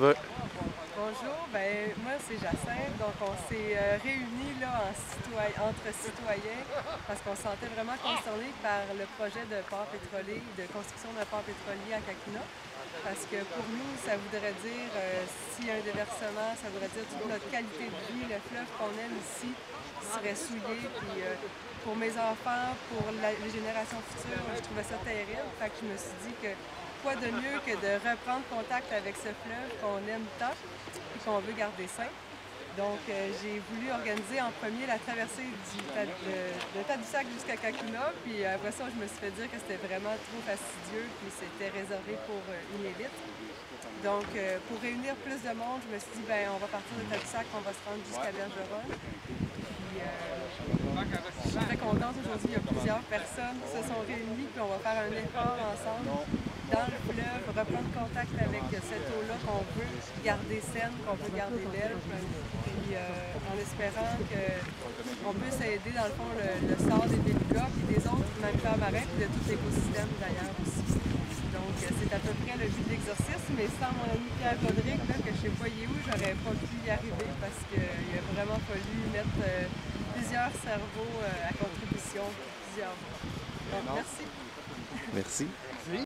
Ouais. Bonjour, moi c'est Jacinthe, donc on s'est réunis là entre citoyens parce qu'on se sentait vraiment concernés par le projet de port pétrolier, de construction d'un port pétrolier à Kakuna. Parce que pour nous, ça voudrait dire, s'il y a un déversement, ça voudrait dire toute notre qualité de vie, le fleuve qu'on aime ici serait souillé. Puis pour mes enfants, pour les générations futures, je trouvais ça terrible. Fait que je me suis dit que quoi de mieux que de reprendre contact avec ce fleuve qu'on aime tant et qu'on veut garder sain. Donc, j'ai voulu organiser en premier la traversée de Tadoussac jusqu'à Kakuna. Puis après ça, je me suis fait dire que c'était vraiment trop fastidieux, puis c'était réservé pour une élite. Donc, pour réunir plus de monde, je me suis dit, on va partir de Tadoussac, on va se rendre jusqu'à Bergeron. Puis, je suis très contente aujourd'hui, il y a plusieurs personnes qui se sont réunies, puis on va faire un effort ensemble dans le fleuve, reprendre contact avec cette eau-là qu'on veut garder saine, qu'on veut garder belle, puis en espérant qu'on puisse aider dans le fond le sort des belugas et des autres mammifères marins et de tout l'écosystème d'ailleurs aussi. Donc c'est à peu près le but de l'exercice, mais sans mon ami Pierre Rodrigue, là, que je ne sais pas il est où, j'aurais pas pu y arriver parce qu'il a vraiment fallu mettre plusieurs cerveaux à contribution pour plusieurs mois. Donc merci. Merci.